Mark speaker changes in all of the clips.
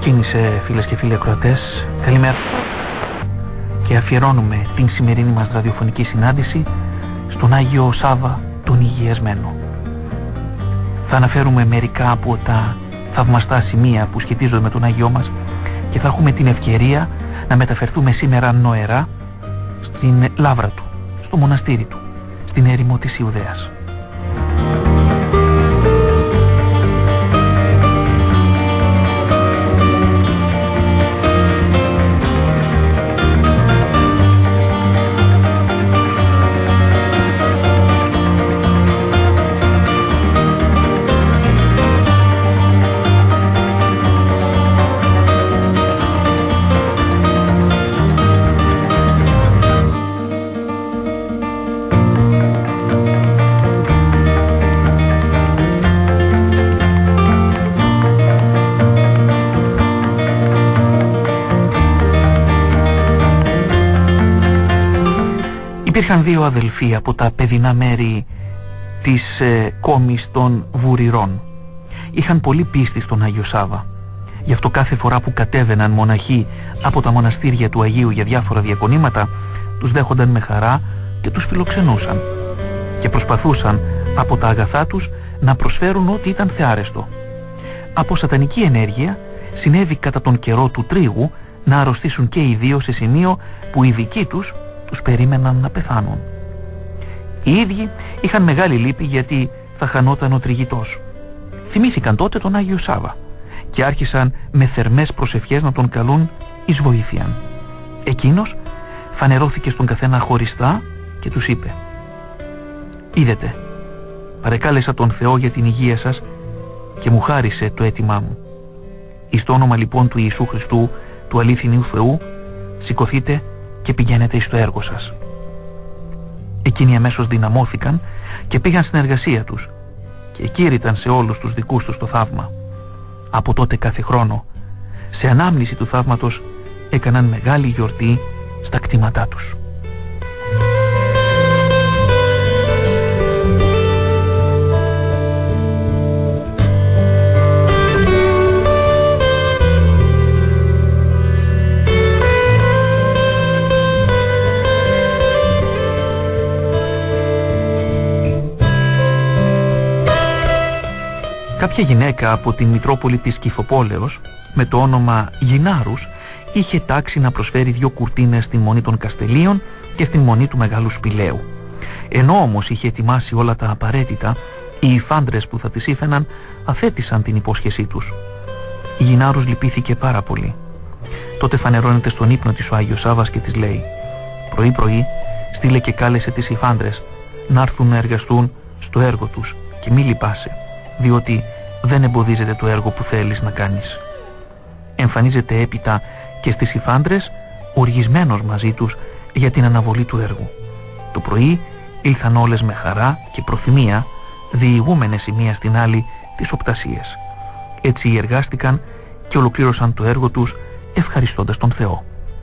Speaker 1: Ξεκίνησε, φίλες και φίλοι ακροατές, καλημέρα, και αφιερώνουμε την σημερινή μας ραδιοφωνική συνάντηση στον Άγιο Σάββα τον Υγιασμένο. Θα αναφέρουμε μερικά από τα θαυμαστά σημεία που σχετίζονται με τον Άγιό μας και θα έχουμε την ευκαιρία να μεταφερθούμε σήμερα νοερά στην λάβρα του, στο μοναστήρι του, στην έρημο της Ιουδαίας. Υπήρχαν δύο αδελφοί από τα παιδινά μέρη της κόμης των Βουριρών. Είχαν πολύ πίστη στον Άγιο Σάββα. Γι' αυτό κάθε φορά που κατέβαιναν μοναχοί από τα μοναστήρια του Αγίου για διάφορα διακονήματα, τους δέχονταν με χαρά και τους φιλοξενούσαν. Και προσπαθούσαν από τα αγαθά τους να προσφέρουν ό,τι ήταν θεάρεστο. Από σατανική ενέργεια συνέβη κατά τον καιρό του τρίγου να αρρωστήσουν και οι δύο σε σημείο που οι δικοί τους περίμεναν να πεθάνουν. Οι ίδιοι είχαν μεγάλη λύπη γιατί θα χανόταν ο τριγητός. Θυμήθηκαν τότε τον Άγιο Σάββα και άρχισαν με θερμές προσευχές να τον καλούν εις βοήθειαν. Εκείνος φανερώθηκε στον καθένα χωριστά και τους είπε: «Είδετε, παρεκάλεσα τον Θεό για την υγεία σας και μου χάρισε το αίτημά μου. Εις το όνομα λοιπόν του Ιησού Χριστού, του αλήθινου Θεού, σηκωθείτε και πηγαίνετε εις το έργο σας». Εκείνοι αμέσως δυναμώθηκαν και πήγαν στην εργασία τους και εκήρυταν σε όλους τους δικούς τους το θαύμα. Από τότε κάθε χρόνο, σε ανάμνηση του θαύματος, έκαναν μεγάλη γιορτή στα κτήματά τους. Κάποια γυναίκα από την Μητρόπολη της Κυφοπόλεως με το όνομα Γινάρους είχε τάξει να προσφέρει 2 κουρτίνες στην Μονή των Καστελίων και στην Μονή του Μεγάλου Σπηλαίου. Ενώ όμως είχε ετοιμάσει όλα τα απαραίτητα, οι υφάντρες που θα τις ήφαιναν αθέτησαν την υπόσχεσή τους. Η Γινάρους λυπήθηκε πάρα πολύ. Τότε φανερώνεται στον ύπνο της ο Άγιος Σάββας και της λέει: «Πρωί-πρωί στείλε και κάλεσε τις υφάντρες να έρθουν να εργαστούν στο έργο τους και μη λυπάσαι, διότι δεν εμποδίζεται το έργο που θέλεις να κάνεις». Εμφανίζεται έπειτα και στις υφάντρες οργισμένος μαζί τους για την αναβολή του έργου. Το πρωί ήλθαν όλες με χαρά και προθυμία, διηγούμενες η μία στην άλλη τις οπτασίες. Έτσι εργάστηκαν και ολοκλήρωσαν το έργο τους ευχαριστώντας τον Θεό.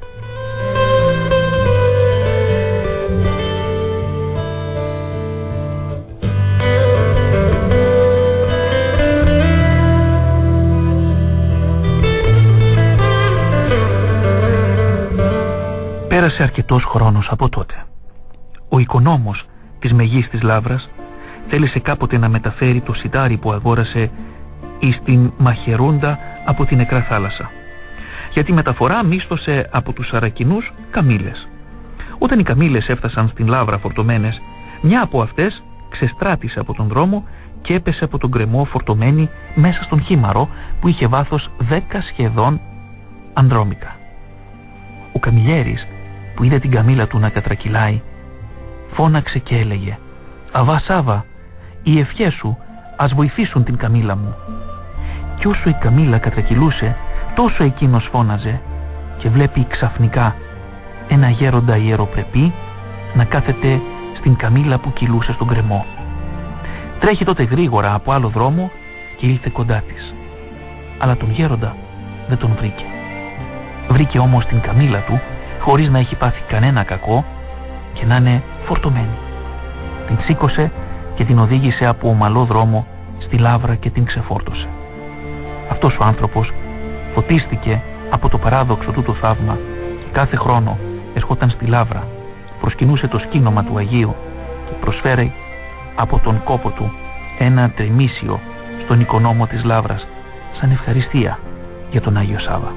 Speaker 1: Πέρασε αρκετός χρόνος από τότε. Ο οικονόμος της Μεγίστης Λάβρας θέλησε κάποτε να μεταφέρει το σιτάρι που αγόρασε εις την Μαχαιρούντα από την νεκρά θάλασσα. Για τη μεταφορά μίσθωσε από τους Σαρακινούς καμήλες. Όταν οι καμήλες έφτασαν στην Λάβρα φορτωμένες, μια από αυτές ξεστράτησε από τον δρόμο και έπεσε από τον γκρεμό φορτωμένη μέσα στον χήμαρο που είχε βάθος 10 σχεδόν ανδρόμικα. Ο καμιλιέρης που είδε την καμήλα του να κατρακυλάει, φώναξε και έλεγε: «Αβά Σάββα, οι ευχές σου ας βοηθήσουν την καμήλα μου». Κι όσο η καμήλα κατρακυλούσε, τόσο εκείνος φώναζε και βλέπει ξαφνικά ένα γέροντα ιεροπρεπή να κάθεται στην καμήλα που κυλούσε στον γκρεμό. Τρέχει τότε γρήγορα από άλλο δρόμο και ήλθε κοντά της. Αλλά τον γέροντα δεν τον βρήκε. Βρήκε όμως την καμήλα του χωρίς να έχει πάθει κανένα κακό και να είναι φορτωμένη. Την σήκωσε και την οδήγησε από ομαλό δρόμο στη Λάβρα και την ξεφόρτωσε. Αυτός ο άνθρωπος φωτίστηκε από το παράδοξο τούτο θαύμα και κάθε χρόνο ερχόταν στη Λαύρα, προσκυνούσε το σκήνομα του Αγίου και προσφέρει από τον κόπο του ένα τριμήσιο στον οικονόμο της Λαύρας σαν ευχαριστία για τον Άγιο Σάββα.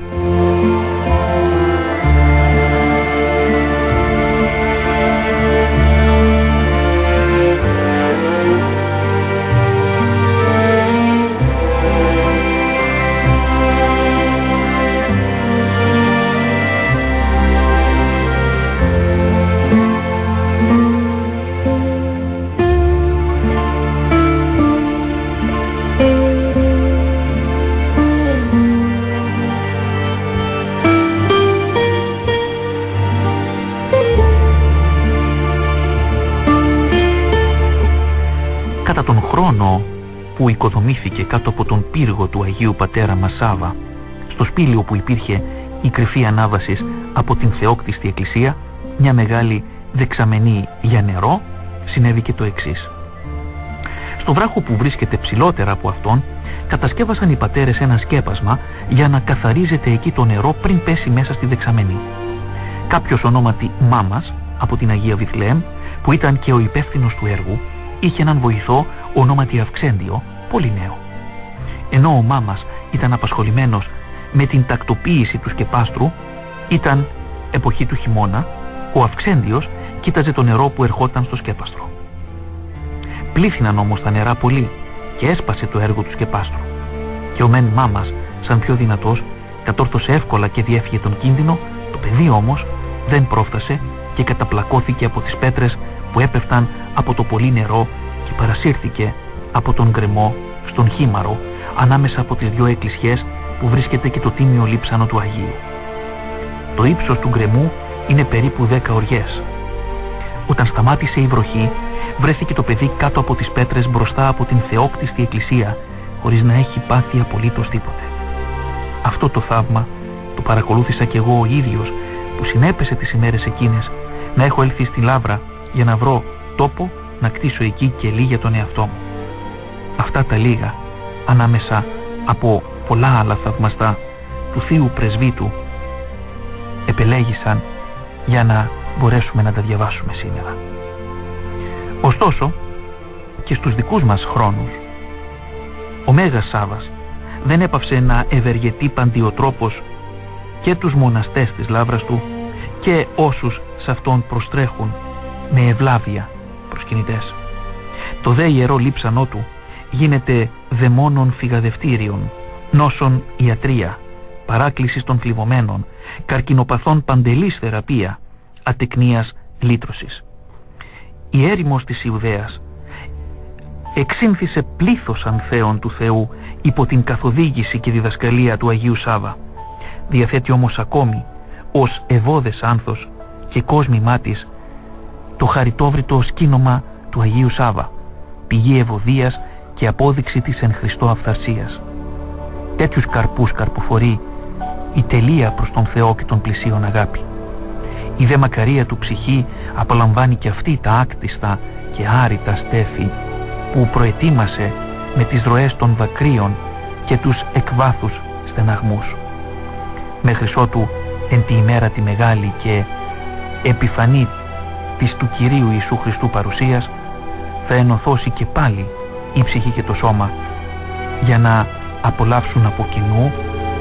Speaker 1: Που οικοδομήθηκε κάτω από τον πύργο του Αγίου Πατέρα μας Σάββα, στο σπήλαιο που υπήρχε η κρυφή ανάβαση από την θεόκτιστη εκκλησία, μια μεγάλη δεξαμενή για νερό, συνέβη και το εξής. Στο βράχο που βρίσκεται ψηλότερα από αυτόν, κατασκεύασαν οι πατέρες ένα σκέπασμα για να καθαρίζεται εκεί το νερό πριν πέσει μέσα στη δεξαμενή. Κάποιος ονόματι Μάμας από την Αγία Βιθλεέμ, που ήταν και ο υπεύθυνος του έργου, είχε έναν βοηθό ονόματι Αυξέντιο, πολύ νέο. Ενώ ο Μάμας ήταν απασχολημένος με την τακτοποίηση του σκεπάστρου, ήταν εποχή του χειμώνα, ο Αυξέντιος κοίταζε το νερό που ερχόταν στο σκέπαστρο. Πλήθυναν όμως τα νερά πολύ και έσπασε το έργο του σκεπάστρου. Και ο μεν Μάμας, σαν πιο δυνατός, κατόρθωσε εύκολα και διέφυγε τον κίνδυνο, το παιδί όμως δεν πρόφτασε και καταπλακώθηκε από τις πέτρες που έπεφταν από το πολύ νερό και παρασύρθηκε από τον γκρεμό στον Χήμαρο, ανάμεσα από τις δυο εκκλησιές που βρίσκεται και το τίμιο λείψανο του Αγίου. Το ύψος του γκρεμού είναι περίπου 10 οριές. Όταν σταμάτησε η βροχή, βρέθηκε το παιδί κάτω από τις πέτρες μπροστά από την θεόκτιστη εκκλησία, χωρίς να έχει πάθει απολύτως τίποτε. Αυτό το θαύμα το παρακολούθησα κι εγώ ο ίδιος, που συνέπεσε τις ημέρες εκείνες να έχω έλθει στη Λαύρα για να βρω τόπο να κτίσω εκεί κελί για τον εαυτό μου. Αυτά τα λίγα, ανάμεσα από πολλά άλλα θαυμαστά του Θείου Πρεσβύτου, επελέγησαν για να μπορέσουμε να τα διαβάσουμε σήμερα. Ωστόσο, και στους δικούς μας χρόνους, ο Μέγας Σάββας δεν έπαυσε να ευεργετεί παντιοτρόπως και τους μοναστές της Λαύρας του και όσους σε αυτόν προστρέχουν με ευλάβεια προσκυνητές. Το δε ιερό λείψανό του γίνεται δαιμόνων φυγαδευτήριων, νόσων ιατρία, παράκλησης των θλιβωμένων, καρκινοπαθών παντελής θεραπεία, ατεκνίας λύτρωσης. Η έρημος της Ιουδαίας εξήνθησε πλήθος ανθέων του Θεού υπό την καθοδήγηση και διδασκαλία του Αγίου Σάββα. Διαθέτει όμως ακόμη ως ευώδες άνθος και κόσμημά της το χαριτόβριτο σκήνομα του Αγίου Σάββα, πηγή ευωδίας και απόδειξη της εν Χριστώ αυθαρσίας. Τέτοιους καρπούς καρποφορεί η τελεία προς τον Θεό και τον πλησίον αγάπη. Η δε μακαρία του ψυχή απολαμβάνει και αυτή τα άκτιστα και άρρητα στέφη που προετοίμασε με τις ροές των δακρύων και τους εκβάθους στεναγμούς. Μέχρι ότου εν τη ημέρα τη μεγάλη και επιφανή της του Κυρίου Ιησού Χριστού παρουσίας θα ενωθώσει και πάλι η ψυχή και το σώμα για να απολαύσουν από κοινού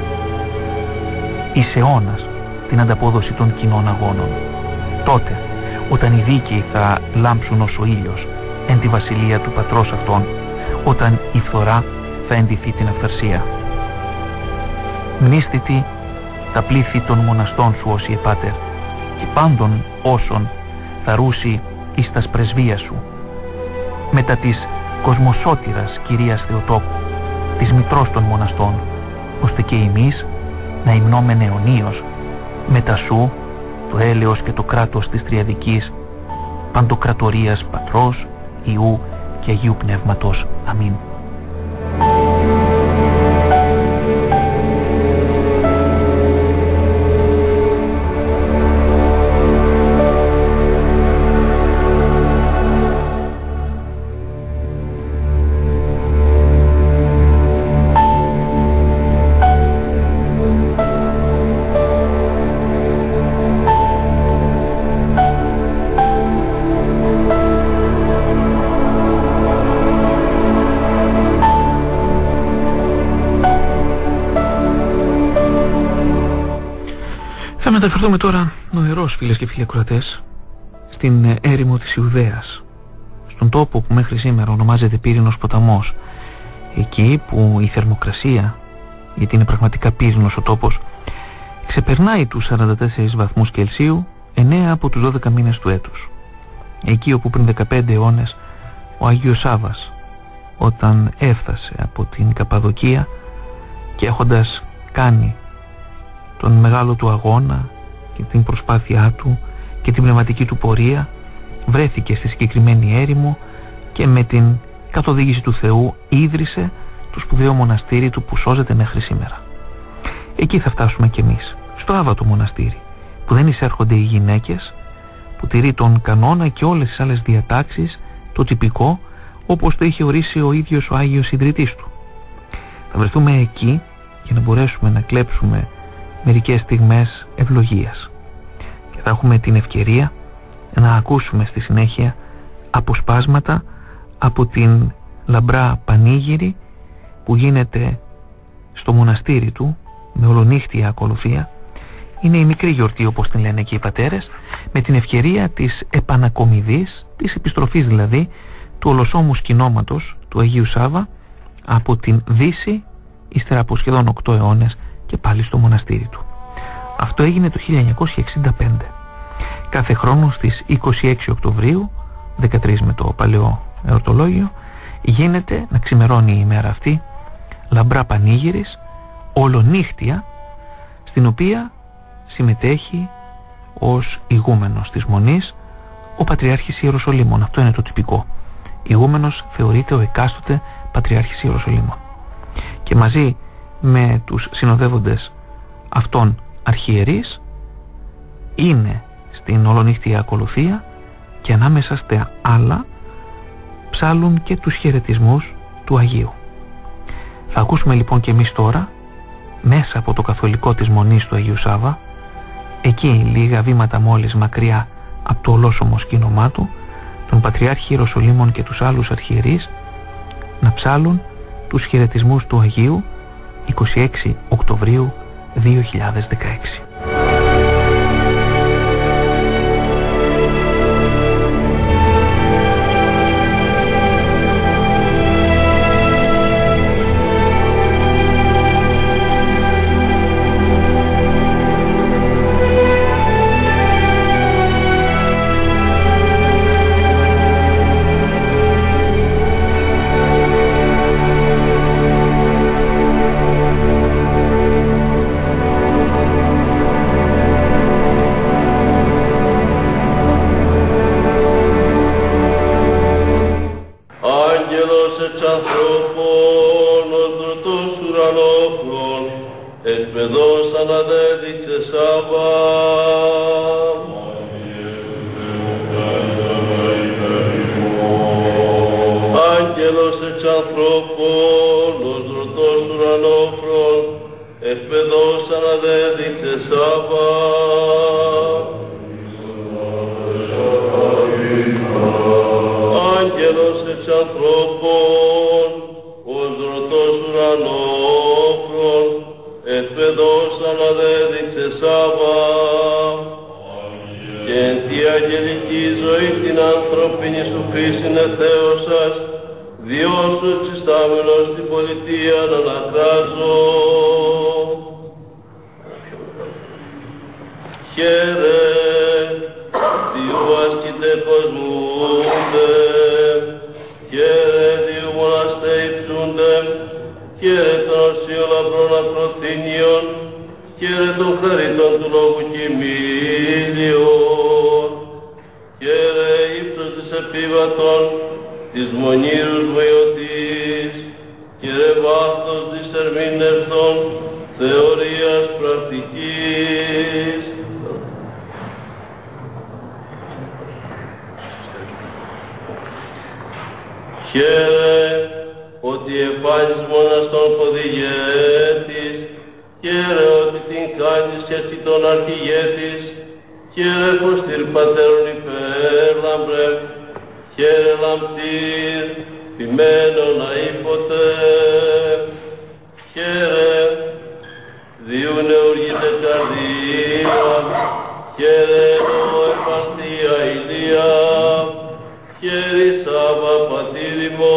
Speaker 1: εις αιώνας την ανταπόδοση των κοινών αγώνων. Τότε, όταν οι δίκαιοι θα λάμψουν ως ο ήλιος εν τη βασιλεία του Πατρός αυτών, όταν η φθορά θα ενδυθεί την αυθαρσία. Μνήστητη τα πλήθη των μοναστών σου όσοι επάτερ και πάντων όσων θα ρούσει εις τας πρεσβείας σου, μετά της κοσμοσώτηρας Κυρίας Θεοτόκου, της μητρός των μοναστών, ώστε και εμείς να υμνόμεν αιωνίως μετά σου το έλεος και το κράτος της Τριαδικής παντοκρατορίας Πατρός, Υιού και Αγίου Πνεύματος. Αμήν. μεταφερθούμε τώρα νοερός, φίλες και φίλοι ακροατές, στην έρημο της Ιουδαίας, στον τόπο που μέχρι σήμερα ονομάζεται Πύρινος ποταμός, εκεί που η θερμοκρασία, γιατί είναι πραγματικά πύρινος ο τόπος, ξεπερνάει τους 44 βαθμούς Κελσίου 9 από τους 12 μήνες του έτους. Εκεί όπου πριν 15 αιώνες ο Άγιος Σάββας, όταν έφτασε από την Καπαδοκία και έχοντας κάνει τον μεγάλο του αγώνα και την προσπάθειά του και την πνευματική του πορεία, βρέθηκε στη συγκεκριμένη έρημο και με την καθοδήγηση του Θεού ίδρυσε το σπουδαίο μοναστήρι του που σώζεται μέχρι σήμερα. Εκεί θα φτάσουμε κι εμείς, στο άβατο μοναστήρι, που δεν εισέρχονται οι γυναίκες, που τηρεί τον κανόνα και όλες τις άλλες διατάξεις, το τυπικό, όπως το είχε ορίσει ο ίδιος ο Άγιος Ιδρυτής του. Θα βρεθούμε εκεί για να μπορέσουμε να κλέψουμε μερικές στιγμές ευλογίας και θα έχουμε την ευκαιρία να ακούσουμε στη συνέχεια αποσπάσματα από την λαμπρά πανήγυρη που γίνεται στο μοναστήρι του με ολονύχτια ακολουθία. Είναι η μικρή γιορτή, όπως την λένε και οι πατέρες, με την ευκαιρία της επανακομιδής, της επιστροφής δηλαδή του ολοσώμου σκηνώματος του Αγίου Σάββα από την Δύση ύστερα από σχεδόν 8 αιώνες και πάλι στο μοναστήρι του. Αυτό έγινε το 1965. Κάθε χρόνο στις 26 Οκτωβρίου, 13 με το παλαιό εορτολόγιο, γίνεται να ξημερώνει η ημέρα αυτή λαμπρά πανήγυρης, ολονύχτια, στην οποία συμμετέχει ως ηγούμενος της Μονής ο Πατριάρχης Ιεροσολύμων. Αυτό είναι το τυπικό. Ηγούμενος θεωρείται ο εκάστοτε Πατριάρχης Ιεροσολύμων. Και μαζί με τους συνοδεύοντες αυτών αρχιερείς είναι στην ολονύχτια ακολουθία και ανάμεσα στα άλλα ψάλουν και τους χαιρετισμούς του Αγίου. Θα ακούσουμε λοιπόν και εμείς τώρα μέσα από το καθολικό της Μονής του Αγίου Σάββα, εκεί λίγα βήματα μόλις μακριά από το ολόσωμο σκήνωμά του, τον Πατριάρχη Ιεροσολύμων και τους άλλους αρχιερείς να ψάλουν τους χαιρετισμούς του Αγίου 26 Οκτωβρίου 2016.
Speaker 2: Χαίρε, Κυρίου νεουργείται καρδία, χαίρετο επαρθία ηλία, χαίρι Σάββα πατήρι μου.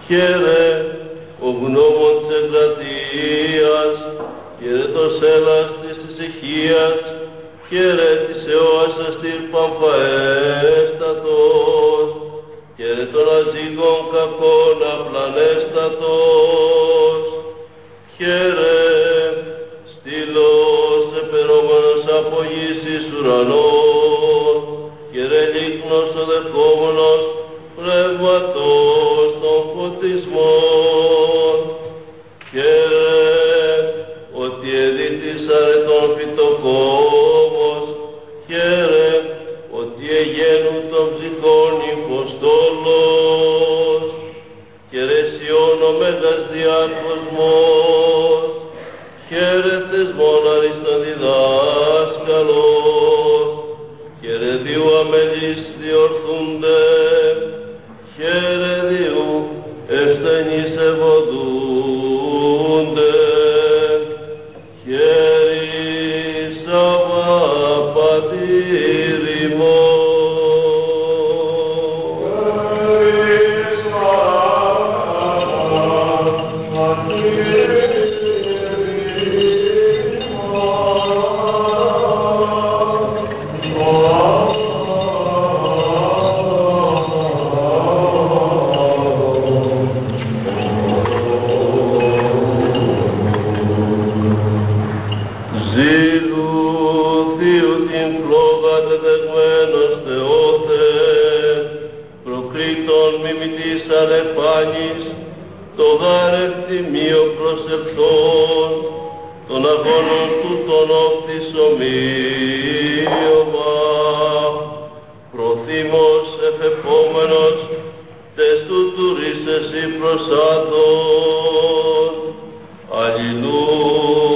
Speaker 2: χαίρε ο γνώμων της εγκρατείας, χαίρε το σέλας της ησυχίας, χαίρε της αιώας αστήρ παμφαέστατος, χαίρε των αζύγων κακών απλανέστατος, χαίρε στήλος επερόμενος από γης εις ουρανών, χαίρε λίχνος ο δεχόμενος πνεύματος των φωτισμών, χαίρε ότι εδίτησαρε τον φυτοκόμος, χαίρε ότι εγένουν των ψυχών υποστόλος, χαίρε Σιών ο Μέγας Διακοσμός, χαίρε θεσμόν αριστον διδάσκαλος, χαίρε διού αμελείς διορθούνται, χαίρε διού ευσθενείς ευωδούνται, χαίρεις Αββά Πατήρ ημών. Το γάρευ τιμίο προσευχών, των αγώνων του τον όκτης ομοίωμα, προθύμος εφεπόμενος, τες του τουρίστες ή προσάτων. Αλληλούια.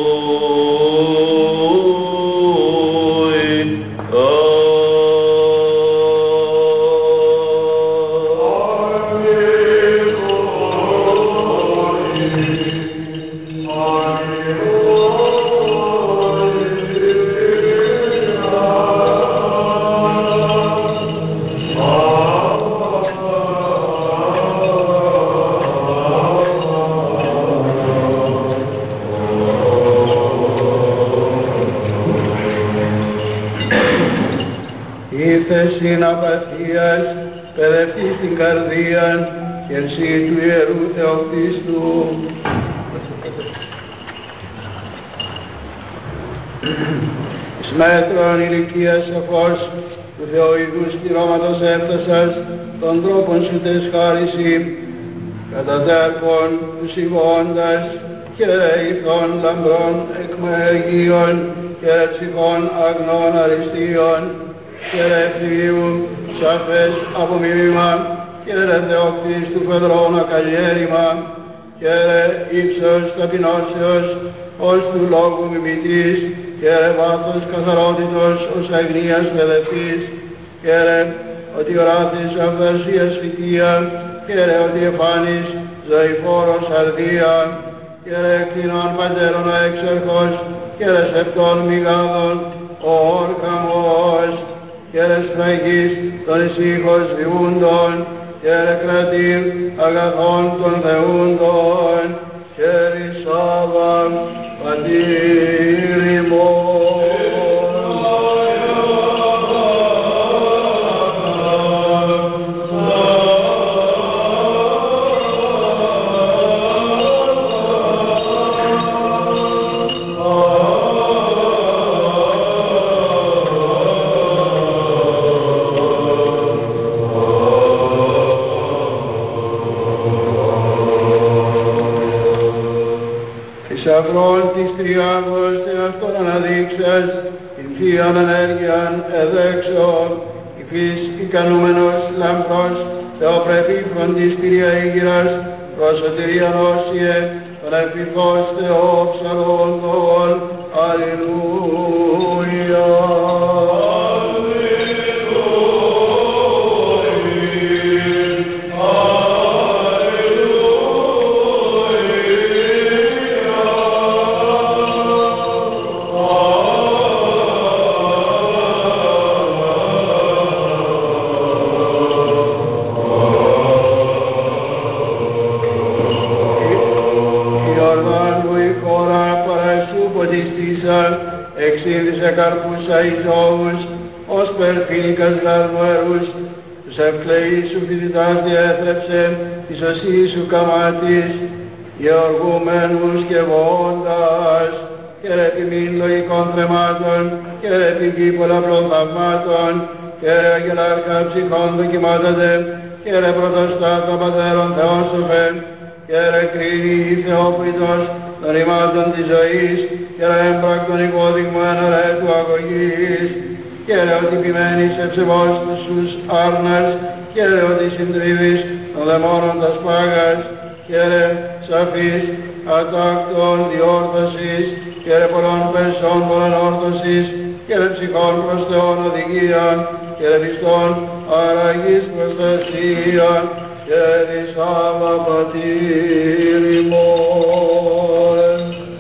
Speaker 3: Ήρθεσιν απαθίας, παιδευτείς την καρδίαν, χερσί του Ιερού Θεοκτίστου. Εις μέτρον ηλικίας σοφός, του Θεοειδού στηρώματος έφτασας, των τρόπων σου τες χάρισι, κατά τέρκον τους ηγώντας, και ηθών λαμπρών εκμεγείων, και ψυχών αγνών αριστείων, χαίρε Θείου, σαφές απομιμήμα, χαίρε Θεοκτής του Πεδρών ακαλλιέρημα, χαίρε ύψος ταπεινώσεως, ως του λόγου μιμητής, χαίρε βάθος καθαρότητος, ως αγνίας παιδευτής, χαίρε ότι οράθης αυδαρσίας φυτία, χαίρε ότι εφάνης ζωηφόρος αρδία, χαίρε κτηνών πατέρων αεξαρχός, χαίρε σεπτών μηγάδων, ο όρκαμος, χαίρε σφραγής των ησύχος βιούντων, χαίρε κρατήρ αγαθών των θεούντων, χαίρε Σάββα Πατήρ ημών. Θησαυρών της τριάγος Θεαυτόν αναδείξας, την Θείαν ενέργειαν εδέξω, υφής ικανούμενος λαμπρός, Θεοπρεπή φροντιστήρια Ήγηρας, προς σωτηρίαν όσιε, τον ελπιθός Θεό ψαλόντων. Αλληλούια. φοίνικας γαρμουερούς, τους ευκλαιείς σου φοιτητάς διέθρεψε, της οσής σου καμάτης, γεωργούμενους και βόντας, και ρε τιμήν λογικών θεμάτων, και ρε πηγή πολλαπλών θαυμάτων, και ρε αγγελάρχα ψυχών δοκιμάτατε, και ρε πρωτοστάτα πατέρων Θεός σοφέ, και ρε κρίνη η Θεόπιτος των ρημάτων της ζωής, και ρε έμπρακτον υπόδειγμα εν ρε του αγωγής, και ρε ότι ποιμένεις εψεβόστους άρνας, και ρε ότι συντρίβεις των δαιμόνων τας πάγας, και ρε σαφής ατάκτων διόρθωσης, και ρε πολλών πεσών πολλών όρθωσης, και ρε ψυχών προς Θεόν οδηγίαν, και ρε πιστών αραγής προστασίαν, και της Άβα Πατήρ ημών.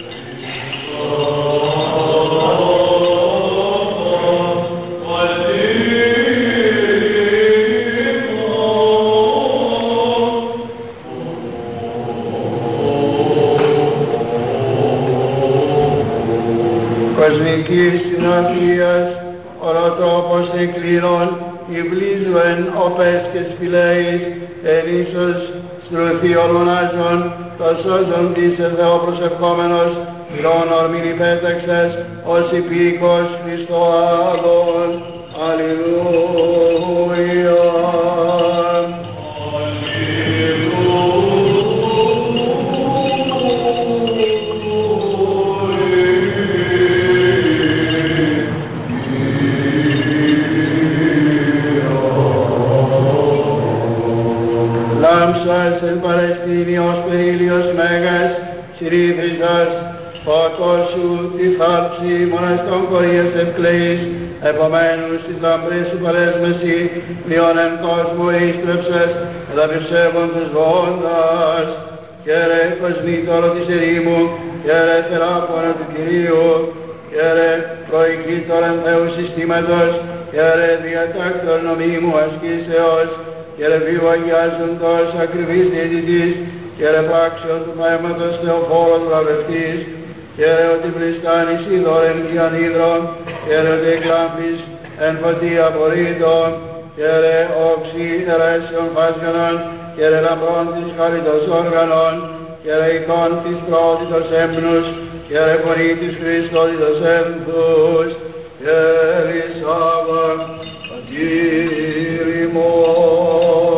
Speaker 3: Κοσμικής συναφίας, ορατόπος εκκλήρων, υβλίζου εν οπές και σπηλαίης, εν ίσως στρουθή ορμονάζων, το σώζον της εν Θεό προσευχόμενος, ηρών ορμήν υπέταξες, ως υπήκος Χριστό άλλον. Αλληλούια. Λάμψας εν Παλαιστίνιος περίλιος μέγας, συρρήφριζας, φωτός σου τη θάλψη μοναστών κορίες ευκλαιής, επομένους της λαμπρής σου παλέσμεση, πλειον εν κόσμο ίστρεψες, εδαπευσεύοντες βόντας, και ρε κοσμήτωρο της ερήμου, και ρε θεράπωνα του Κυρίου, και ρε προηγήτωρ εν Θεού συστήματος, και ρε διατάκτορ νομίμου ασκήσεως, και ρε βίου αγιάζοντος ακριβής διαιτητής, και ρε πράξεων του Πνεύματος Θεοφόρος βραβευτής, και ρε ότι πληστάνεις είδωρεν και ανίδρων, και ρε ότι εκλάμπεις εν φωτί απορρίτων, και ρε όξι ερέσεων φάσγανων, και ρε λαμπρών της χαριτός όργανων, και ρε εικόν της πρώτητος έμπνους, και ρε φωνή της Χριστότητος ένθους, και ρησάβα Πατήρ ημών.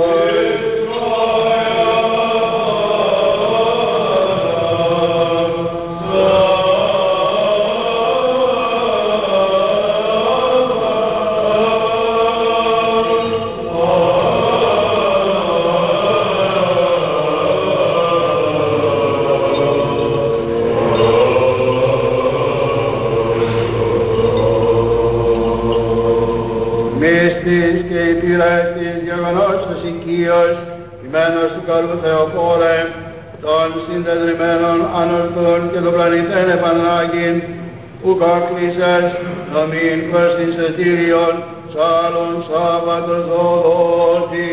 Speaker 3: Μύστης και υπηρέτης γεγονός οικείος,ημένος του καλού Θεοφόρε, των συντετριμμένων ανορθών και των πλανητέν επανάγειν, που κάκλεισες να μην προς την σωτήριον, σ' άλλον Σάββατος δότη.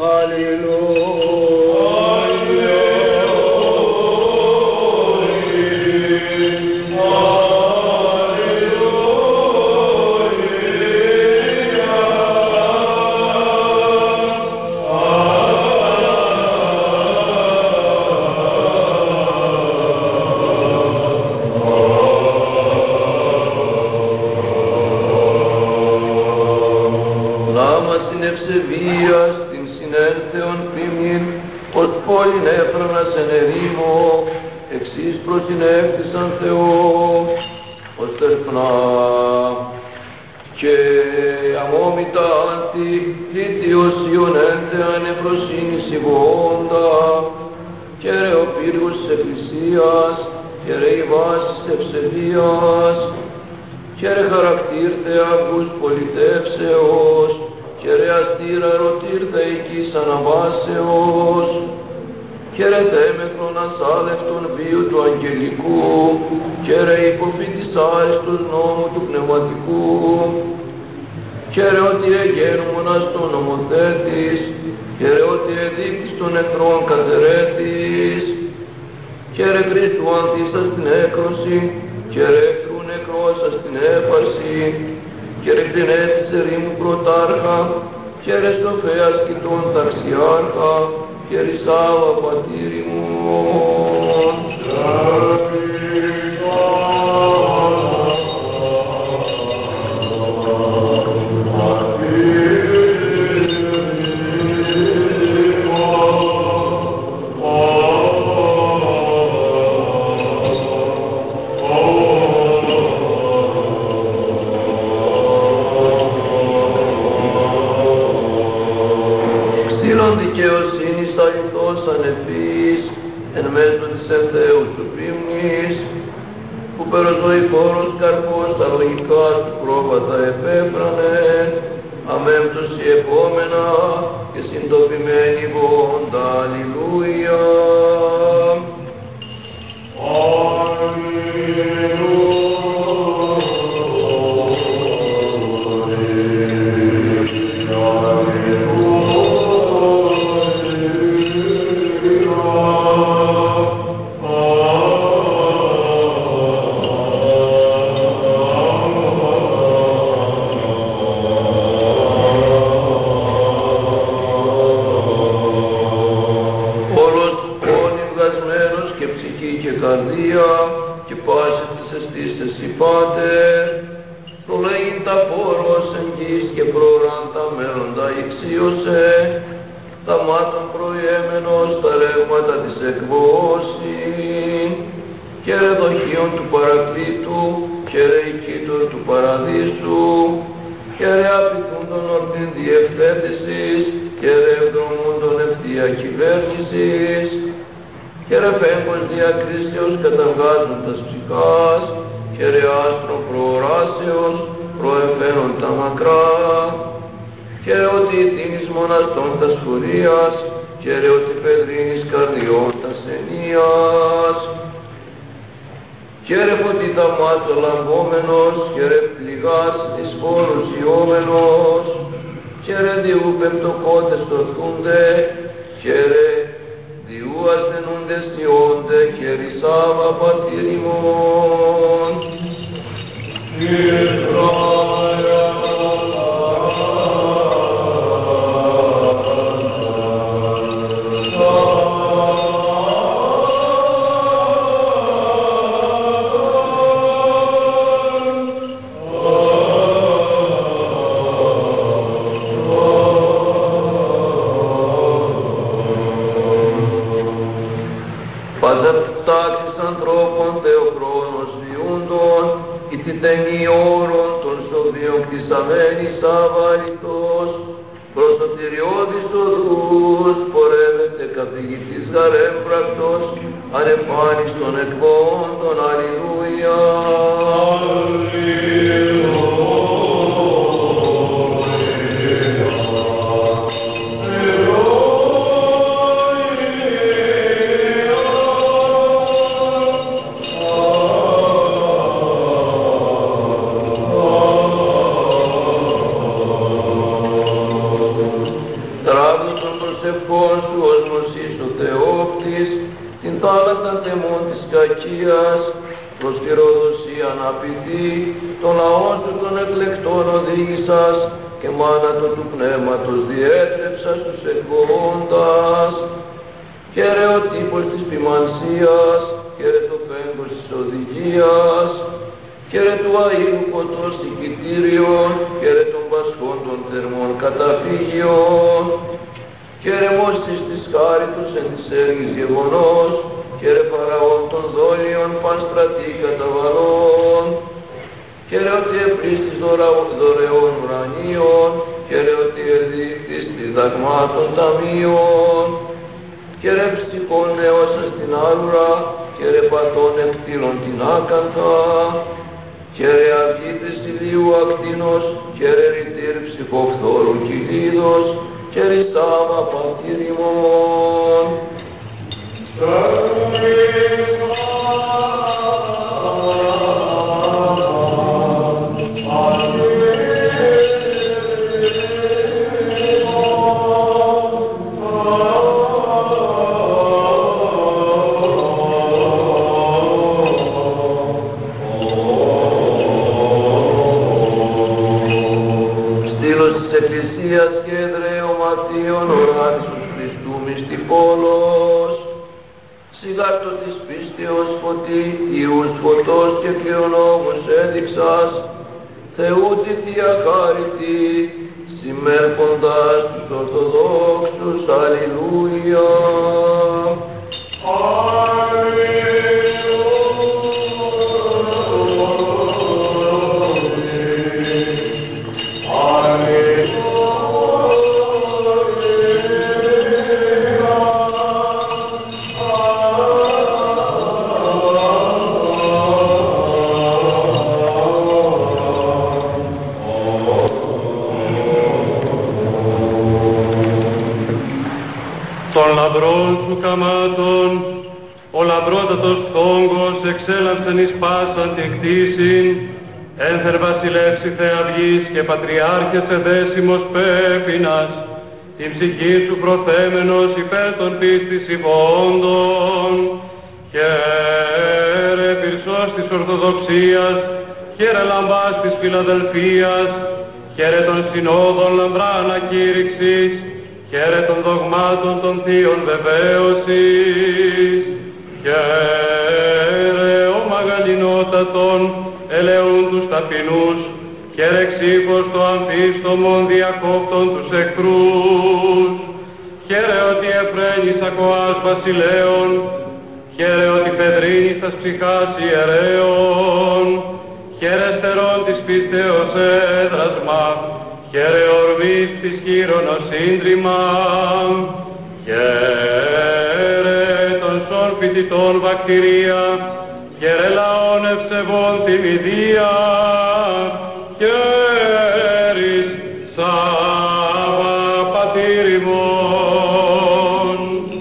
Speaker 3: Αλληλούια.
Speaker 2: Ευσεβίας την συνέλθεων ποιμήν, ως πόλην έφρανας εν ερήμο, εξής προσυνέχθησαν Θεό, ως τερπνά και αμόμητα αντι λίτιος ιονέντεαν ευρωσύνης ηγόντα, και ρε ο πύργος της Εκκλησίας, και ρε η βάση της ευσεβίας, και ρε χαρακτήρ θεαγούς πολιτεύσεως, και ρε αστήρα ρωτήρ θεϊκής αναβάσεως, και ρε τέμεχρον ασάλευτον βίου του αγγελικού, και ρε υποφήτης άριστος νόμου του πνευματικού, και ρε ότι εγένομονας τον νομοθέτης, και ρε ότι εδίπτης των εχθρών κατερέτης, και ρε Χριστού αντίστας την έκρωση, και ρε εχθρού νεκρώσας την έπαρση, και ρε κτηνέ της ερήμου πρωτάρχα, και ρε Σοφέας κοιτών ταξιάρχα, και ρε Σάβα πατήρι μου. Δικαιοσύνης αληθώς ανεφής, εν μέσω της ελθέου του πρίμνης, που περοζωηφόρος καρπός τα λογικά του πρόβατα επέφρανε, αμέμπτωση επόμενα και συντοπιμένη βόντα. Αλληλούια. Και πάσες τις αισθήσεις η Πάτερ, προλέγειν τα πόρος εγγύς και πρόραν τα μέλλοντα ηξίωσε, τα μάτων προϊέμενος τα ρεύματα της εκβόσιν, και ρε δοχείων του παρακλήτου, και ρε οικήτων του παραδείσου, και ρε απεικούντων ορτήν διευθέτησης, και ρε ευδρομούντων ευθεία κυβέρνησης, και ρε φέγγος διακρίσεως καταβγάζοντας ψυχάς, και ρε άστρο προοράσεως προεφέρον τα μακρά, και ρε ότι τίνεις μοναστών τας φορείας, και ρε ότι πεδρίνεις καρδιών τας ενίας, και ρε φωτί τα μάτω λαμπόμενος, και ρε πληγάς εις φόρους ιόμενος, και ρε διού πεπτοκότες τορθούνται, και ρε διού ασθενούντες διόνται, και ρισάβα πατήρι μον. Ταινιόρων των σοβίων κτισαμένης αβαριτός, προς σωτηριώδης οδούς πορεύεται καθηγητής γαρέμπρακτος, ανεφάνης των εκβόντων. Αλληλούια. Προς τη ροδοσία να πηθεί, τον λαό του των εκλεκτών οδήγησας, και μάνατο του πνεύματος διέτρεψας τους εκβόντας. Και ρε ο τύπος της ποιμανσίας, και ρε το φέγγος της οδηγίας, και ρε του αΐρου φωτός οικητήριον, και ρε των πασχών των θερμών καταφύγιων, και ρε μόστης της χάριτος εν της έργης γεγονός, και ρε Φαραών των δόλιων παν στρατή καταβαλών, και ρε ότι επρίστης δωρεών ουρανίων, και ρε ότι εδείχθης διδαγμάτων ταμείων, και ρε ψυχών νεώσας την άρουρα, και ρε πατών ευτήλων την άκανθα, και ρε αυγήτης ηλίου ακτίνος, και ρε ρητήρ ψυχοφθόρου κυλίδος, και ρε Σάβα πατήρι μον. Εκκλησίας και εδραίωματίων οράνησους Χριστού μυστικόλος, σιγάρτο της πίστεως φωτί, Υιούς φωτός και κληρονόμους έδειξας, Θεού τη διακάρητη, συμμέρχοντας τους Ορθοδόξους. Αλληλούια.
Speaker 4: Των λαμπρών σου καμάτων, ο λαμπρότατος τόγκος εξέλαψαν εις πάσαν τη κτήσιν, ένθερ βασιλεύσει Θεαυγής και πατριάρχες εδέσιμος πέπινας, την ψυχή σου προθέμενος υπέρ των πίστης υπόντων, χαίρε πυρσός της Ορθοδοξίας, χαίρε λαμπάς της Φιλαδελφίας, χαίρε των συνόδων λαμπρά ανακήρυξης, χαίρε των δογμάτων των θείων βεβαίωσης, χαίρε ο μαγαλινότατον ελεούν τους ταπεινούς, χαίρε ξύφος το αμφίστομον διακόπτων τους εχθρούς, χαίρε ότι εφραίνεις ακοάς βασιλέων, χαίρε ότι πεδρύνεις τας ψυχάς ιερέων, χαίρε στερών της πίστεως έδρασμα, χαίρε ορμής της χείρονος σύντριμα, χαίρε των σών φοιτητών βακτηρία, χαίρε λαών ευσεβών τιμιδία, χαίρεις Σάββα πατήρ ημών.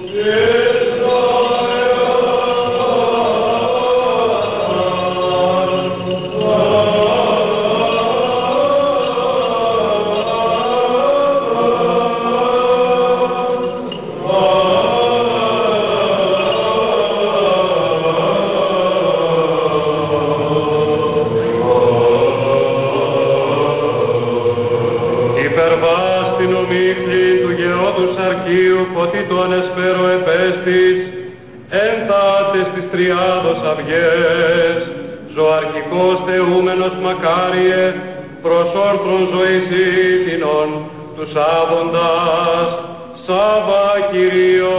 Speaker 4: Ότι το ανεσφαίρο επέστης, ενθάτες της τριάδος αυγές, ζωαρχικός θεούμενος μακάριε, προς όρθρον ζωής ήτινον, τους άβοντας, Σάββα Κυρίω,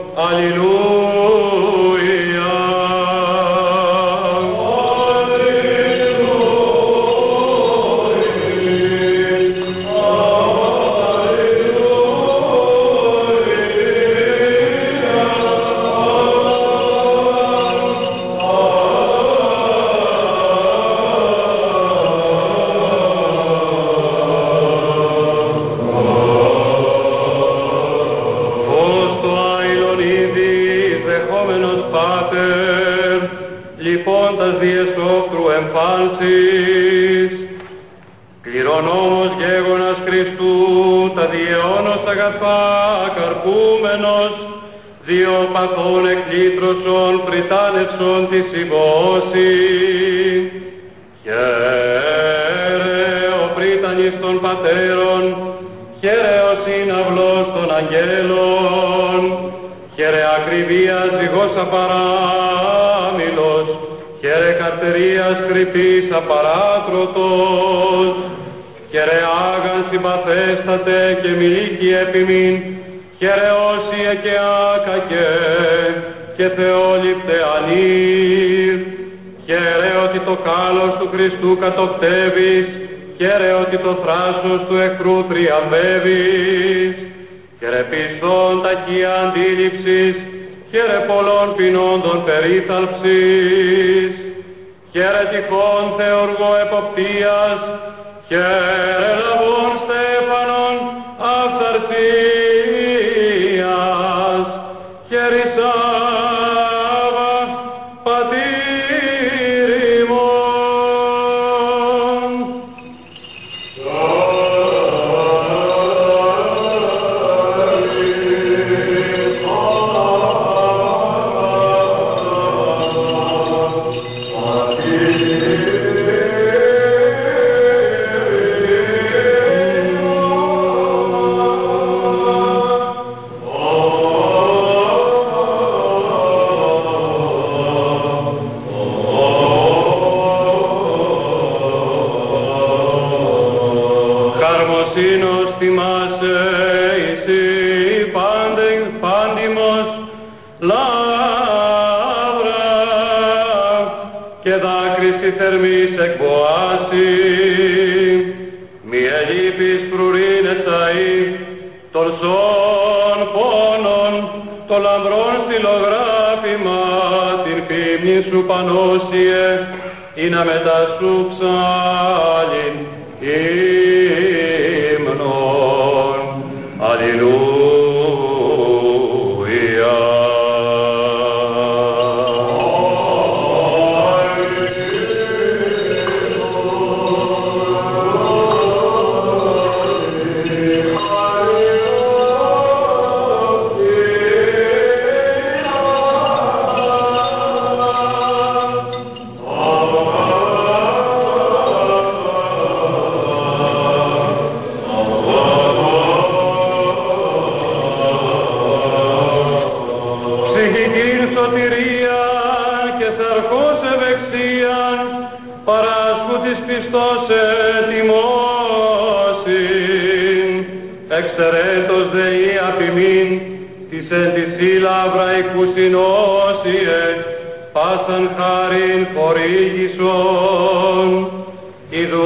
Speaker 4: Αλληλούια. Διεσόφρου εμφάνσης, κληρονόμος γέγονας Χριστού, τα διαιώνος αγαθά καρπούμενος, δύο παθών εκλήτρωσον πριτάνευσον της υπόση. Χαίρε ο πρίτανης των πατέρων, χαίρε ο σύναυλος των αγγέλων, χαίρε ακριβίας ζυγός απαράμιλος, χαίρε καρτερίας κρυπής απαράτρωτος, χαίρε άγαν συμπαθέστατε και μιλίκη επιμήν, χαίρε όσιε και άκακε και θεόληπτε ανήρ, χαίρε ότι το κάλος του Χριστού κατοπτεύεις, χαίρε ότι το θράσος του εχθρού τριαμβεύεις, χαίρε πιστών ταχεία αντίληψης, χαίρε πολλών ποινόντων περίθαλψης, χαίρε τυχόν θεοργό εποπτείας, χαίρε λαβών στέφανον αυθαρσίας, χαίρε Σάββα πατήρ ημών. εσύ πάντιμος λαύρα και δάκρυση θερμής εκποάσει. Μη ελείπεις προυρίνεσαι των ζών πόνων, το λαμπρόν στυλογράφημα, την φήμνη σου πανώσιε, ή να μετά σου ψάλιν ύμνον. Αλληλούια.
Speaker 2: Χριστός ετοιμώσιν, εξαιρέτως δεή αφημίν, της εν της σύλλαβρα οικουσινώσιε, πάσαν χάριν χορήγησον, ιδού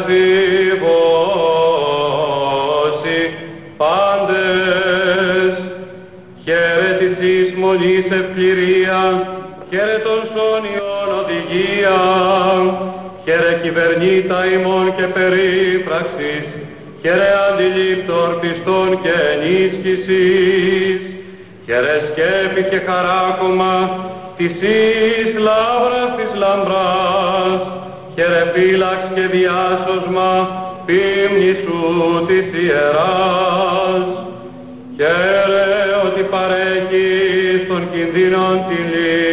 Speaker 2: βερσίβωση πάντες, χαίρε της εις μονής ευκληρία, χαίρε των σόνιων οδηγία, χαίρε κυβερνήτα ημών και περίφραξης, χαίρε αντιλήπτων πιστών και ενίσχυσης, χαίρε σκέπη και χαράκωμα της εις λαύρας της λαμπράς, χαίρε φύλαξ και διάσωσμα πίμνη σου της ιεράς, χαίρε ότι παρέχεις των κινδύνων την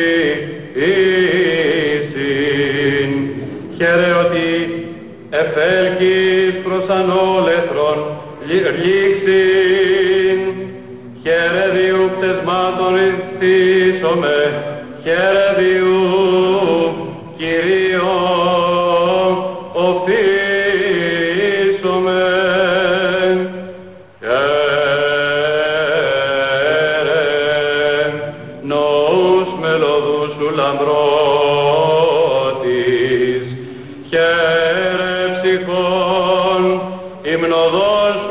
Speaker 2: λύσιν, χαίρε ότι εφέλκεις προς ανόλεθρον λήξιν, χαίρε διού πτεσμάτων ευθύσομαι, χαίρε διού Κυρίω οφθήσομαι, χαίρε νοούς μελωδούς σου λαμπρότης, χαίρε ψυχών υμνοδός σου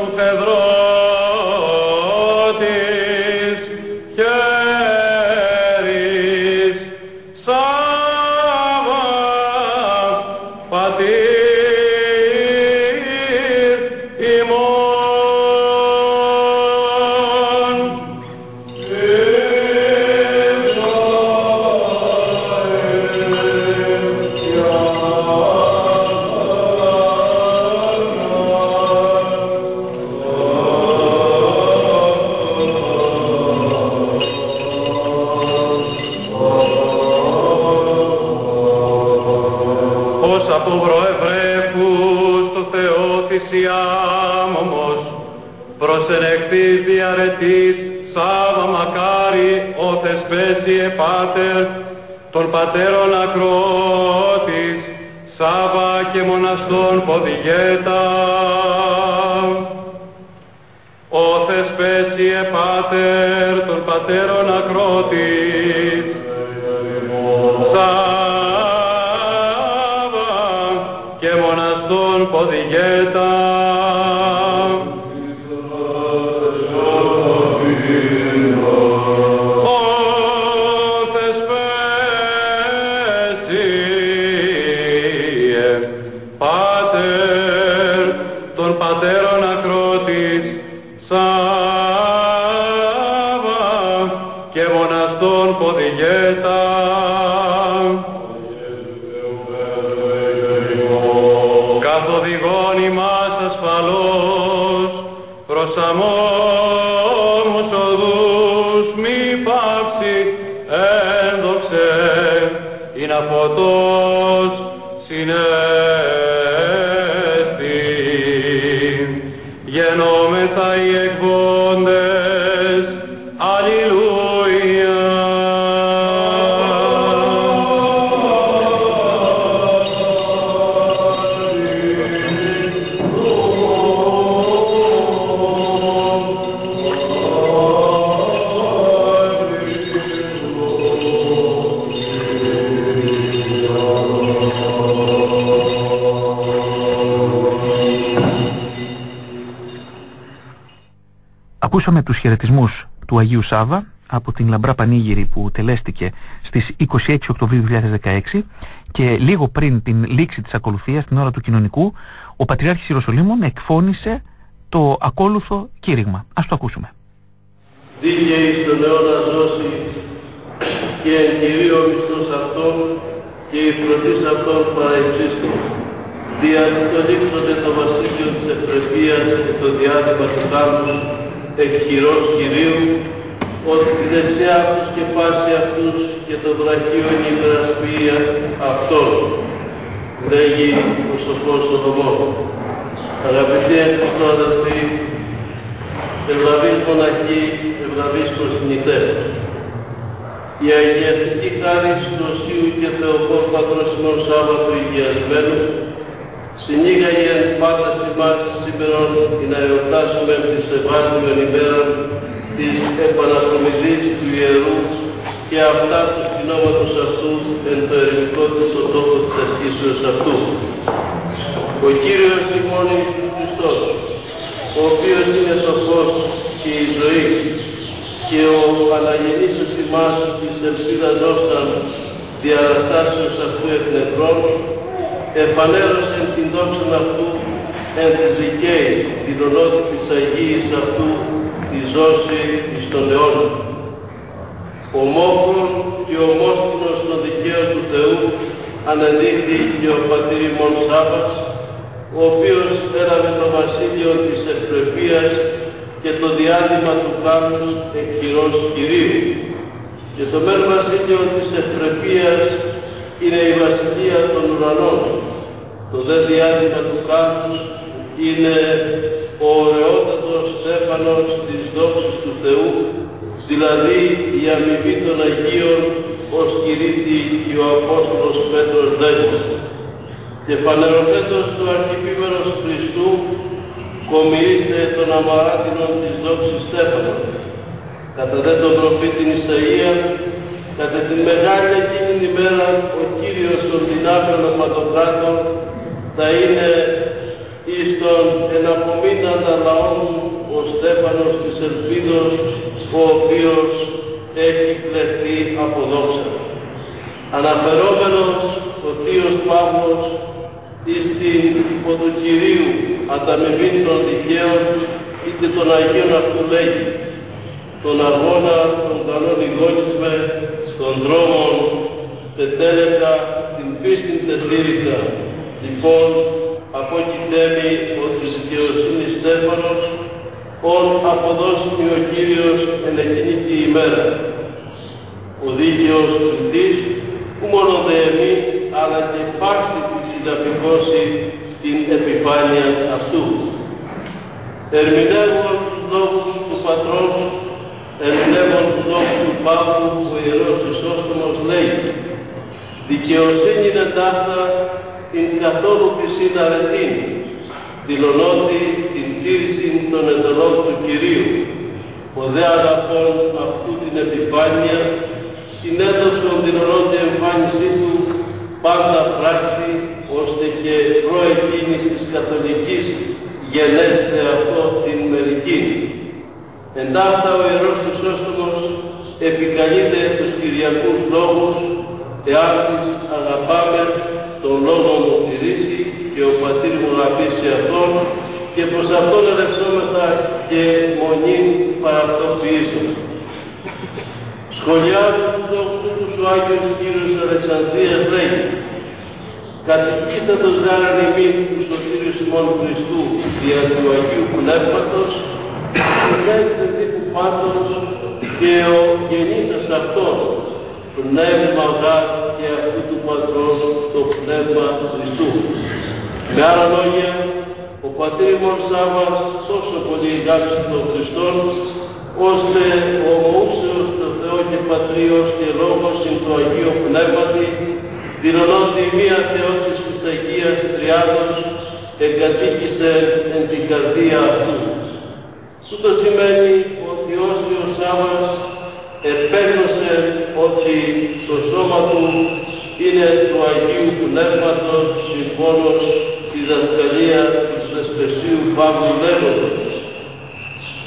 Speaker 2: φεδρότης, χαίρεις Σάββα πατήρ ημών. Ως από βροευρέφους το Θεό θυσιάμωμος, προσενεχθείς διαρετής Σάββα μακάρι ο θεσπέσιε Πάτερ των πατέρων ακρότης, Σάββα και μοναστών ποδηγέτα. Ο θεσπέσιε Πάτερ των πατέρων ακρότης, Σάββα και μοναστών ποδηγέτα. Ο θεσπέσιε Πάτερ των πατέρων ακρότης, Σάββα και μοναστών ποδηγέτα. Καθοδηγών ημάς ασφαλώς προς αμόμους οδούς, μη πάψει ένδοξε, είναι φωτός συνέστη. Γενόμεθα οι εκβόντες, αλληλούια.
Speaker 1: Ακούσαμε τους χαιρετισμούς του Αγίου Σάβα από την λαμπρά πανήγυρη που τελέστηκε στις 26 Οκτωβρίου 2016 και λίγο πριν την λήξη της ακολουθίας, την ώρα του κοινωνικού, ο Πατριάρχης Ιεροσολύμων εκφώνησε το ακόλουθο κήρυγμα. Ας το ακούσουμε.
Speaker 2: Δίκαιη στον αιώνα ζώσει και εν κυρίω μισθός αυτών και η φροντής αυτών παραεξίστων. Δια το λήψονται το βασίλειο της ευπρεπείας και το διάδημα του θάνατος εκ χειρός Κυρίου, ότι τη δεξιά αυτούς και πάση αυτούς και το βραχίον υπερασπία αυτών. Λέγει ο σοφός Σολομών. Αγαπητοί αδελφοί, ευλαβείς μοναχοί, ευλαβείς προσκυνητές. Η αγιαστική χάρη του Οσίου και Θεοφόρ Πατρός ημών Σάββατου Υγειασμένου συνήγαγε πάντα μας σήμερον για να εορτάσουμε τις Ευάγγελων ημέρων της επαναστομητής του Ιερού και αυτά του κοινόματος αυτού εν το ερημικό της ο τόπος της ασκήσεως αυτού. Ο Κύριος ημών Ιησούς Χριστός, ο οποίος είναι το φως και η ζωή και ο αναγεννήσεως ημάς της ελπίδας όσταν διαραστάσεως αυτού εκ νεκρών, επανέρωσε την δόξα αυτού εν της δικαίης δηλωνότη της Αγίας αυτού τη ζώση εις τον αιώνα. Ομόφρον και ομόστινος των δικαίων του Θεού ανεδείχθη και ο πατήρ ημών Σάββας, ο οποίος έλαβε το βασίλειο της ευπρεπείας και το διάδημα του θάνατος εκ χειρός Κυρίου. Και το μεν βασίλειο της ευπρεπείας είναι η βασιλεία των ουρανών. Το δε διάδημα του θάνατος είναι ο ωραιότατος στέφανος της δόξης του Θεού, δηλαδή η αμοιβή των Αγίων, ως κηρύττει και ο Απόστολος Πέτρος λέγει. Και φανερωθέντος του αρχιεπίμενος Χριστού, κομιείστε των αμαράτινων της δόξης στέφανος. Κατά δε τον προφήτην Ισαΐα, κατά την μεγάλη εκείνη ημέρα, ο Κύριος των δυνάμεων ματοκράτων θα είναι εις τον εναπομείναντα λαόν ο στέφανος της ελπίδος, ο οποίος έχει κλεχθεί από δόξα. Αναφερόμενος ο Θείος Παύλος εις την υπό του Κυρίου ανταμοιβή των δικαίων είτε των Αγίων αυτού λέγει, τον αγώνα των καλών ηγόνισμε, των δρόμων τετέλεκα, την πίστην τετήρηκα. Λοιπόν, από εκεί τέλει ο της δικαιοσύνης στέφανος, ον αποδώσιμη ο Κύριος εν εκείνη τη ημέρα. Ο δίκαιος κριτής, που μόνο δε εμείς, αλλά και πάση της συνταπικώσει την επιφάνεια αυτού. Ερμηνεύω τους λόγους του Πατρός, ερμηνεύω τους λόγους του Παύλου, ο Ιερός Χρυσόστομος λέει, δικαιοσύνη είναι ταύτα την καθόλου πισήν αρετήν, δηλωνώτη την τήρηση των εντολών του Κυρίου. Ο δε αγαθών αυτού την επιφάνεια, συνέδωσον δηλωνώτη εμφάνισή του, πάντα πράξη, ώστε και προεκκίνης της καθολικής γενέστε αυτό την μερική. Εν ταύτα ο Ιερός Χρυσόστομος επικαλείται τους Κυριακούς λόγους, εάν τις αγαπάμε, τον λόγο μου τηρήσει και ο πατήρ μου αγαπήσει αυτόν και προς αυτόν ελευθόμεθα και μονήν παραυτοποιήσουμε. Σχολιάζουν τους λόγους τους ο Άγιος Κύριος Αλεξανδρίας λέγει, κατοικήσατος γάραν ημίν του σωτήριους ημών Χριστού δια του Αγίου Πνεύματος, συνέχισε τύπου πάντως και ο γεννήσας αυτός, πνεύμα γάρ και αυτού του Πατρός το πνεύμα Χριστού. Με άλλα λόγια, ο πατήρ ημών Σάββας τόσο πολύ αγάπησε τον Χριστόν, ώστε ο ομοούσεως το Θεό και Πατρίος και Λόγος συν το Αγίο Πνεύματι, δηλωνώντας η μία Θεότης της Αγίας Τριάδος, εγκατοίκησε εν την καρδία αυτού. Τούτο σημαίνει ότι όσοι ο Σάββας επέγνωσε ότι το σώμα του είναι του Αγίου Πνεύματος, συμφώνως τη δασκαλία του Εσπεσίου Παύλου λέγοντος.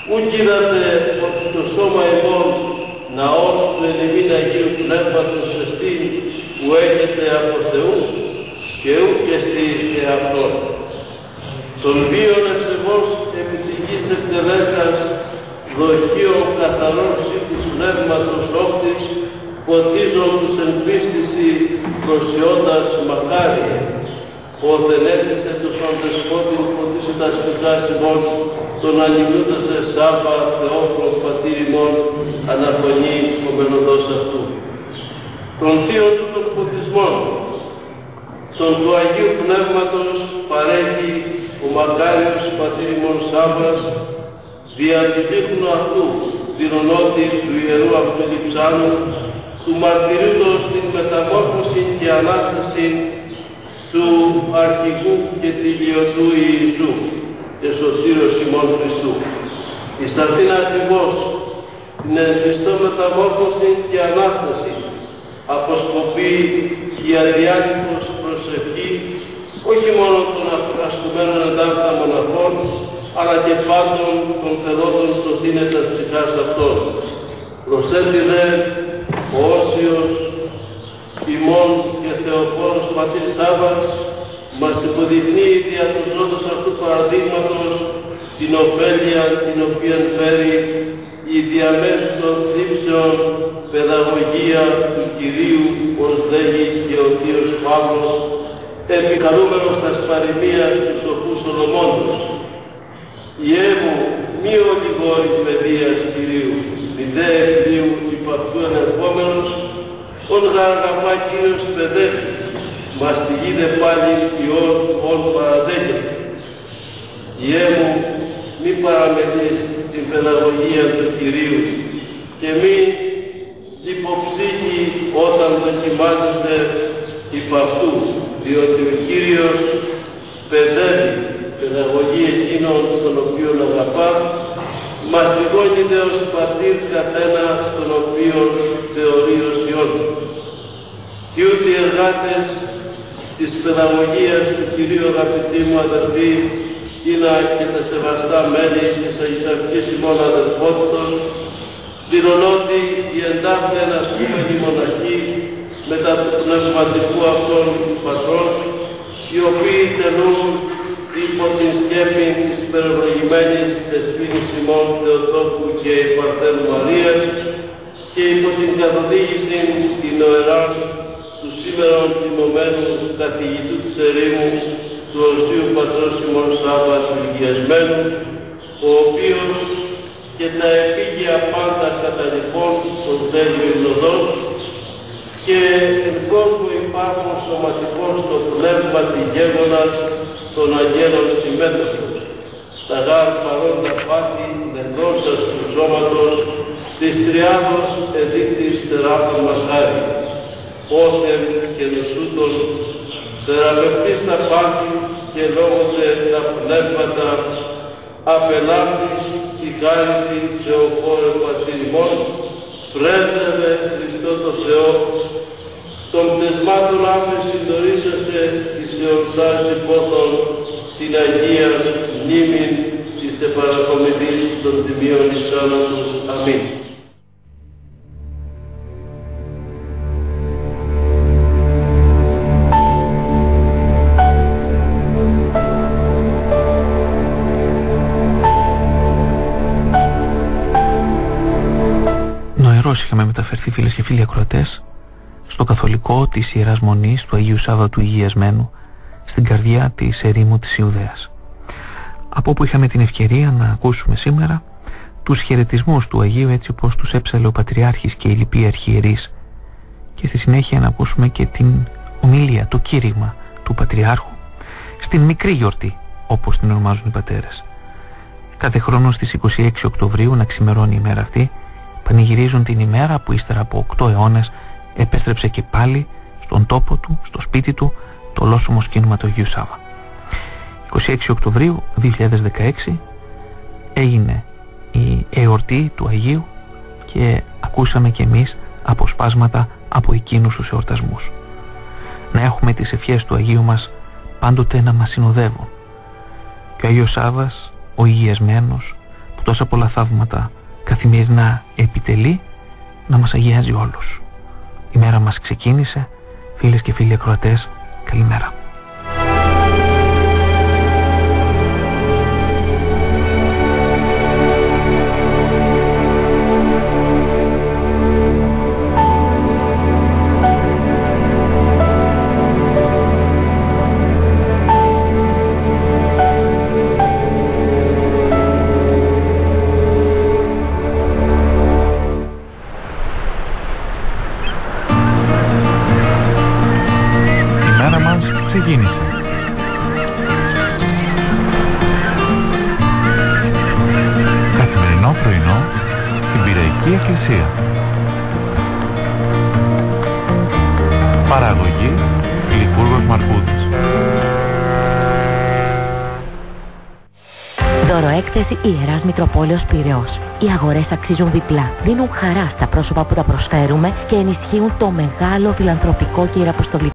Speaker 2: Ουκ είδατε ότι το σώμα ημών ναός του ελεημήν Αγίου Πνεύματος εστί που έχετε από Θεού και ουκ εστί εαυτόν. Τον βίον εσεβώς επί της γης εκτελέσκας δοχείο καθαρός της Πνεύματος όκτης ποτίζον τους εν πίστηση προσιώντας μακάριε, όταν έθισε τους οντεσπότην ποτίσει τα σπιτάς ημών, τον ανηγνούντασε Σάββα Θεόφρον πατήρ ημών, αναφωνεί ο μελλοντός αυτού. Τον θείο του των ποτισμών, τον του Αγίου Πνεύματος παρέχει ο μακάριος πατήρ ημών Σάββας, δια του δείχνου αυτού, δηλωνότη του Ιερού αυτού Λιψάνου, του μαρτυρούντος την μεταμόρφωση και Ανάσταση του Αρχηγού και Τελειωτού Ιησού και σωτήρος ημών Χριστού. Εις αυτήν ακριβώς την ενζηστό μεταμόρφωση και Ανάσταση αποσκοπεί η αδιάκριτος προσευχή όχι μόνο των ασκουμένων εντάφτα μοναχών, αλλά και πάντων των θελόντων σωτήνετας ψυχάς αυτών. Προσθέτει δε ο Όσιος ημών και Θεοφόρος πατήρ Σάββας μας υποδεικνύει δια του ζώντος αυτού παραδείγματος την ωφέλεια την οποία φέρει η διαμέσου των θλίψεων παιδαγωγία του Κυρίου, ως λέγει και ο Θείος Παύλος, επικαλούμενος τα σπαριμία του σοφού Σολομόντος. Ιέ μου, μη ολιγόρης παιδείας Κυρίου, μη δε ευδίου υπ' αυτού ενερχόμενος, ον αγαπά Κύριος παιδεύει, μας τη γίδε πάλι ιόν ον παραδέχεται. Ιέ μου, μη παραμετείς την παιδαγωγία του Κυρίου και μη υποψύχει όταν δοκιμάζεστε υπ' αυτού, διότι ο Κύριος παιδεύει παιδαγωγή εκείνων τον οποίον αγαπά, μας λιγώνεται ως πατήρ καθένα τον οποίον θεωρεί ως Υιόν. Και ούτε οι εργάτες της παιδαγωγίας του Κυρίου, αγαπητοί μου αδερφοί, είναι και τα σεβαστά μέλη της Αγισαρχής ημών αδερφότητος, δηλωνότι οι εντάφτε ενασκούμενοι μοναχοί μετά του πνευματικού αυτών πατρών, οι οποίοι τελούν υπό την σκέπη της υπερευλογημένης δεσποίνης ημών Θεοτόκου και η Παρθένου Μαρίας και υπό την καθοδήγηση την οερά του σήμερον τιμωμένου καθηγητού της ερήμου του Οσίου Πατρός ημών Σάββα του Υγειασμένου, ο οποίος και τα επίγεια πάντα καταληφών των τέλειων οδών και εν κόμπου υπάρχουν σωματικών στο πνεύμα τη γέγονας των αγγέλων συμμέτοχος. Τα γάρ παρόντα πάθη νεκρώσας του σώματος της τριάδος εδείκτης τεράπων μας χάρη. Πόθεν και νοσούτων θεραπευτής τα πάθη και λόγωσε τα πνεύματα απελάφτης τη χάρητη Θεοφόρε Πατήρ ημών, πρέσβευε Χριστό το Θεό, των πνευμάτων άμεση συντορίσαστε εις εορτάζει πόθων την Αγία μνήμην της επαρακομιδής των τιμίων εις θάνατος. Αμήν.
Speaker 1: Είχαμε μεταφερθεί, φίλες και φίλοι ακροατές, στο καθολικό της Ιεράς Μονής του Αγίου Σάββα του Υγειασμένου, στην καρδιά της ερήμου της Ιουδαίας, από όπου είχαμε την ευκαιρία να ακούσουμε σήμερα τους χαιρετισμούς του Αγίου έτσι όπως τους έψαλε ο Πατριάρχης και οι λοιποί αρχιερείς, και στη συνέχεια να ακούσουμε και την ομιλία, το κήρυγμα του Πατριάρχου στην μικρή γιορτή, όπως την ονομάζουν οι πατέρες. Κάθε χρόνο στις 26 Οκτωβρίου, να ξημερώνει η ημέρα αυτή, πανηγυρίζουν την ημέρα που ύστερα από 8 αιώνες επέστρεψε και πάλι στον τόπο του, στο σπίτι του, το ολόσωμο σκήνημα του Αγίου Σάββα. 26 Οκτωβρίου 2016 έγινε η εορτή του Αγίου και ακούσαμε κι εμείς αποσπάσματα από εκείνους τους εορτασμούς. Να έχουμε τις ευχές του Αγίου μας πάντοτε να μας συνοδεύουν. Και ο Αγίος Σάββας, ο υγιασμένος, που που τόσα πολλά θαύματα καθημερινά επιτελεί, να μας αγιάζει όλους. Η μέρα μας ξεκίνησε. Φίλες και φίλοι ακροατές, καλημέρα. Ξεκίνησε. Καθημερινό πρωινό στην Πειραϊκή Εκκλησία. Παραγωγή Λιβούργος Μαρκούδης.
Speaker 5: Δωροέκθεση Ιεράς Μητροπόλεως Πειραιώς. Οι αγορές αξίζουν διπλά. Δίνουν χαρά στα πρόσωπα που τα προσφέρουμε και ενισχύουν το μεγάλο φιλανθρωπικό και ιεραποστολικό